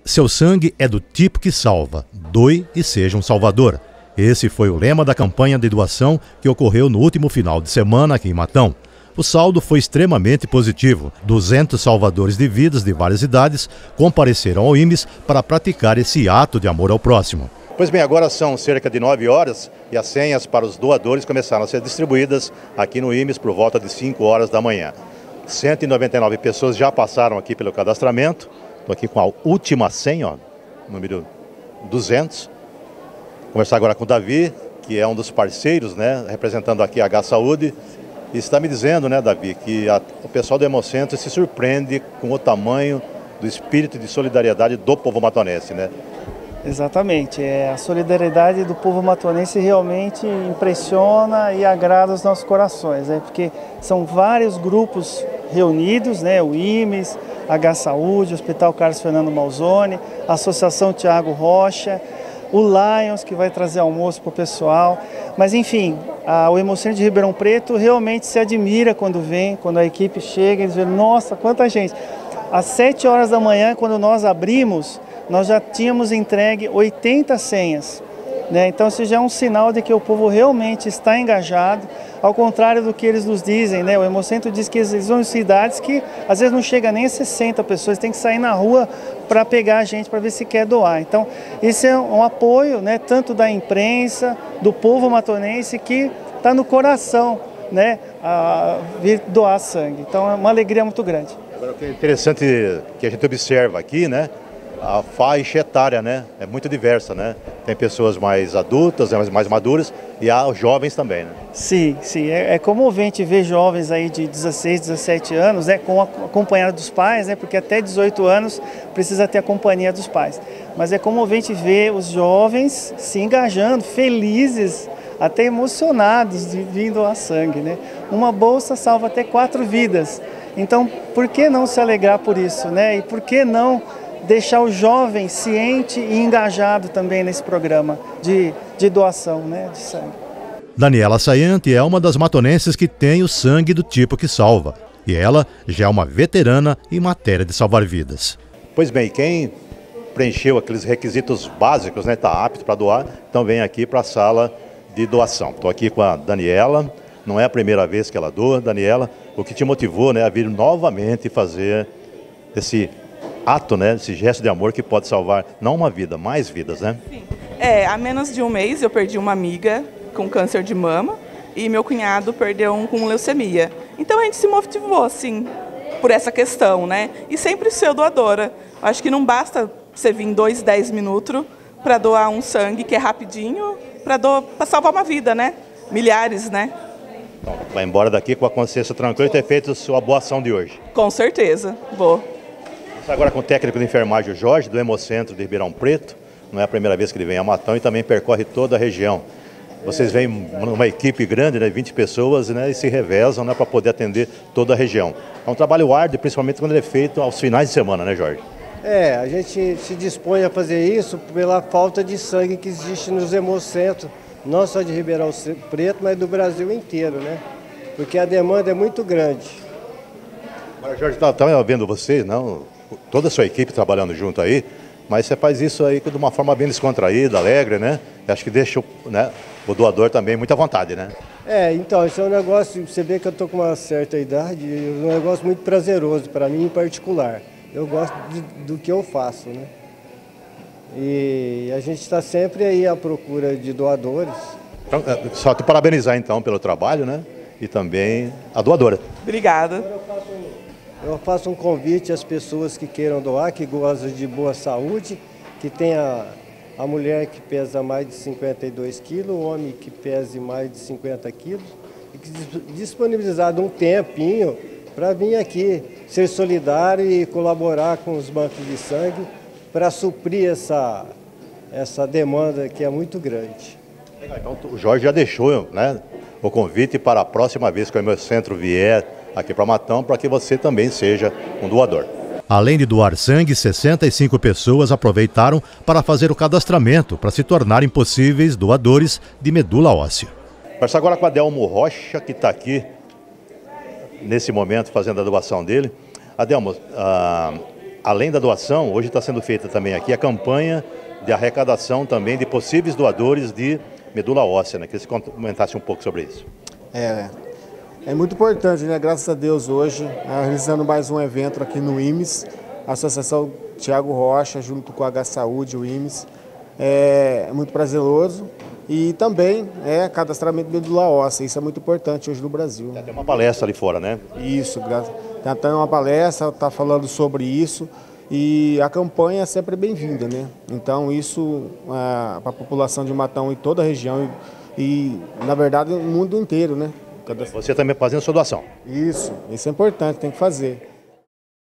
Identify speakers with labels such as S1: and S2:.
S1: Seu sangue é do tipo que salva. Doe e seja um salvador. Esse foi o lema da campanha de doação que ocorreu no último final de semana aqui em Matão. O saldo foi extremamente positivo. 200 salvadores de vidas de várias idades compareceram ao IMES para praticar esse ato de amor ao próximo.
S2: Pois bem, agora são cerca de 9 horas e as senhas para os doadores começaram a ser distribuídas aqui no IMES por volta de 5 horas da manhã. 199 pessoas já passaram aqui pelo cadastramento. Estou aqui com a última senha, ó, número 200. Vou conversar agora com o Davi, que é um dos parceiros, né, representando aqui a H-Saúde. E está me dizendo, né, Davi, que o pessoal do Hemocentro se surpreende com o tamanho do espírito de solidariedade do povo matonense, né?
S3: Exatamente. A solidariedade do povo matonense realmente impressiona e agrada os nossos corações, né? Porque são vários grupos reunidos, né? O IMES, H-Saúde, Hospital Carlos Fernando Malzone, Associação Tiago Rocha, o Lions, que vai trazer almoço para o pessoal. Mas, enfim, o Hemocentro de Ribeirão Preto realmente se admira quando vem, quando a equipe chega e diz, nossa, quanta gente. Às 7 horas da manhã, quando nós abrimos, nós já tínhamos entregue 80 senhas, né? Então isso já é um sinal de que o povo realmente está engajado, ao contrário do que eles nos dizem, né? O Hemocentro diz que eles vão em cidades que às vezes não chega nem a 60 pessoas, tem que sair na rua para pegar a gente para ver se quer doar. Então esse é um apoio, né, tanto da imprensa, do povo matonense, que está no coração, né, a vir doar sangue. Então é uma alegria muito grande.
S2: Agora, o que é interessante que a gente observa aqui, né? A faixa etária, né, é muito diversa, né? Tem pessoas mais adultas, mais maduras, e há jovens também, né?
S3: Sim, sim. É comovente ver jovens aí de 16, 17 anos, né, acompanhado dos pais, né, porque até 18 anos precisa ter a companhia dos pais. Mas é comovente ver os jovens se engajando, felizes, até emocionados de vir doar sangue, né? Uma bolsa salva até 4 vidas. Então, por que não se alegrar por isso, né? E por que não deixar o jovem ciente e engajado também nesse programa de doação, né, de sangue.
S1: Daniela Saiante é uma das matonenses que tem o sangue do tipo que salva. E ela já é uma veterana em matéria de salvar vidas.
S2: Pois bem, quem preencheu aqueles requisitos básicos, né, está apto para doar, então vem aqui para a sala de doação. Estou aqui com a Daniela, não é a primeira vez que ela doa. Daniela, o que te motivou, né, a vir novamente fazer esse ato, né, esse gesto de amor que pode salvar não uma vida, mais vidas, né?
S4: Sim. Há menos de um mês eu perdi uma amiga com câncer de mama e meu cunhado perdeu um com leucemia. Então a gente se motivou, assim, por essa questão, né? E sempre ser doadora. Acho que não basta você vir 2, 10 minutos para doar um sangue, que é rapidinho, para salvar uma vida, né? Milhares, né?
S2: Então, vai embora daqui com a consciência tranquila e ter feito a sua boa ação de hoje.
S4: Com certeza, vou.
S2: Agora com o técnico de enfermagem, o Jorge, do Hemocentro de Ribeirão Preto. Não é a primeira vez que ele vem a Matão e também percorre toda a região. Vocês vêm numa equipe grande, né, 20 pessoas, né, e se revezam, né, para poder atender toda a região. É um trabalho árduo, principalmente quando ele é feito aos finais de semana, né, Jorge?
S5: A gente se dispõe a fazer isso pela falta de sangue que existe nos hemocentros, não só de Ribeirão Preto, mas do Brasil inteiro, né? Porque a demanda é muito grande.
S2: Agora, Jorge, estava vendo você, não? Toda a sua equipe trabalhando junto aí, mas você faz isso aí de uma forma bem descontraída, alegre, né? Acho que deixa, né, o doador também muito à vontade, né?
S5: Então, isso é um negócio, você vê que eu estou com uma certa idade, é um negócio muito prazeroso para mim em particular. Eu gosto do que eu faço, né? E a gente está sempre aí à procura de doadores.
S2: Então, só te parabenizar então pelo trabalho, né? E também a doadora.
S4: Obrigada.
S5: Eu faço um convite às pessoas que queiram doar, que gostam de boa saúde, que tenha a mulher que pesa mais de 52 quilos, o homem que pese mais de 50 quilos, e que disponibilizar um tempinho para vir aqui ser solidário e colaborar com os bancos de sangue para suprir essa demanda que é muito grande.
S2: Então, o Jorge já deixou, né, o convite para a próxima vez que o Hemocentro vier aqui para Matão, para que você também seja um doador.
S1: Além de doar sangue, 65 pessoas aproveitaram para fazer o cadastramento para se tornarem possíveis doadores de medula óssea.
S2: Conversar agora com a Adelmo Rocha, que está aqui nesse momento fazendo a doação dele. Adelmo, além da doação, hoje está sendo feita também aqui a campanha de arrecadação também de possíveis doadores de medula óssea, né? Queria que você comentasse um pouco sobre isso.
S6: É muito importante, né? Graças a Deus hoje, realizando mais um evento aqui no IMES, a Associação Tiago Rocha, junto com a H Saúde, o IMES, é muito prazeroso. E também cadastramento de medula óssea, isso é muito importante hoje no Brasil.
S2: Tem uma palestra ali fora, né?
S6: Isso, tem até uma palestra, está falando sobre isso. E a campanha é sempre bem-vinda, né? Então isso para a população de Matão e toda a região e na verdade, o mundo inteiro, né?
S2: Você também fazendo sua doação.
S6: Isso é importante, tem que fazer.